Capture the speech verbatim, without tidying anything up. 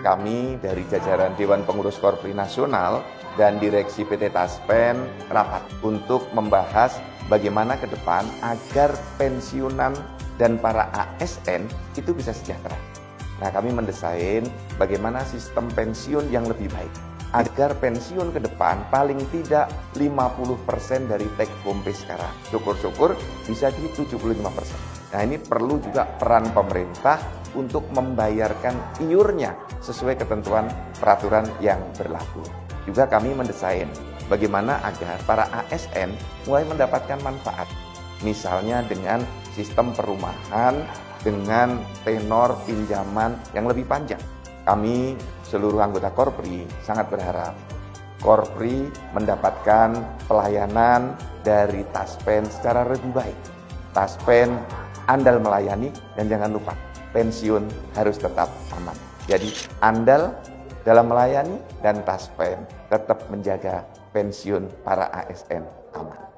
kami dari jajaran Dewan Pengurus Korpri Nasional dan Direksi P T Taspen rapat untuk membahas bagaimana ke depan agar pensiunan dan para A S N itu bisa sejahtera. Nah, kami mendesain bagaimana sistem pensiun yang lebih baik agar pensiun ke depan paling tidak lima puluh persen dari take home pay sekarang. Syukur-syukur bisa di tujuh puluh lima persen. Nah, ini perlu juga peran pemerintah untuk membayarkan iurnya sesuai ketentuan peraturan yang berlaku. Juga kami mendesain bagaimana agar para A S N mulai mendapatkan manfaat. Misalnya dengan sistem perumahan dengan tenor pinjaman yang lebih panjang. Kami seluruh anggota Korpri sangat berharap Korpri mendapatkan pelayanan dari Taspen secara lebih baik. Taspen andal melayani dan jangan lupa pensiun harus tetap aman. Jadi andal dalam melayani dan Taspen tetap menjaga pensiun para A S N aman.